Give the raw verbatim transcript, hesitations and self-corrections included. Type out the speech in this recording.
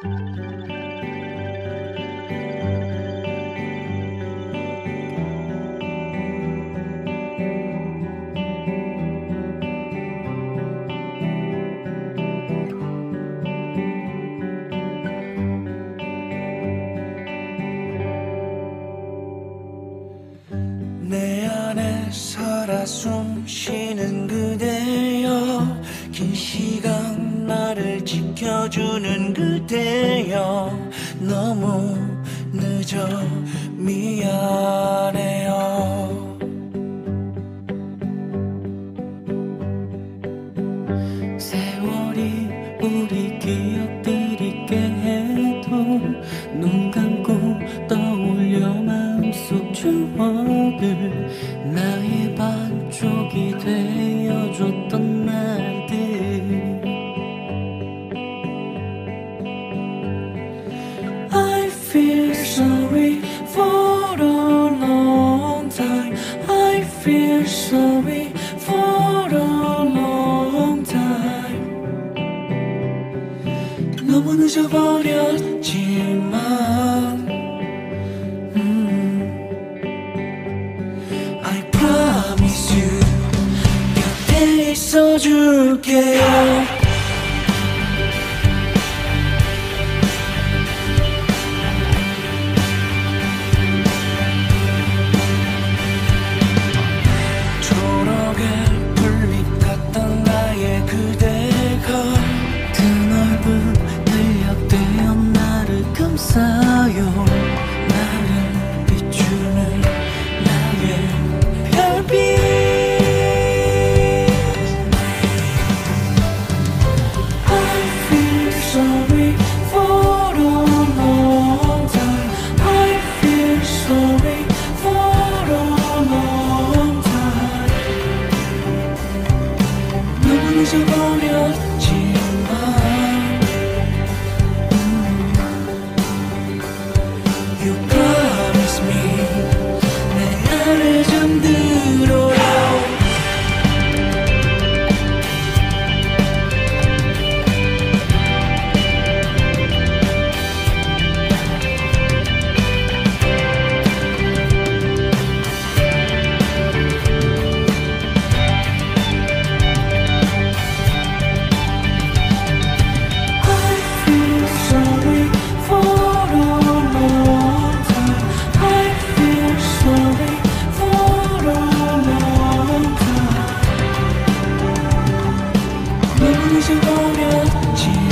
내 안에 살아 숨쉬는 그대여, 긴 시간 나를 지켜주는 그대여, 너무 늦어 미안해요. 세월이 우리 기억들이 깨도 눈 감고 떠올려 마음속 추억을, 나의 반쪽이 되어줬던 날들. I feel sorry for a long time. I feel sorry for a long time. 너무 늦어버렸지만 음, I promise you 곁에 있어줄게요. 감사요. 나를 비추는 나의 별빛. I feel sorry for a long time. I feel sorry for a long time. 너무 늦어버렸지만 You promise me 내 안에 잠들어요. I feel sorry for a long time. I feel sorry for a long time. 너무 늦어버렸지.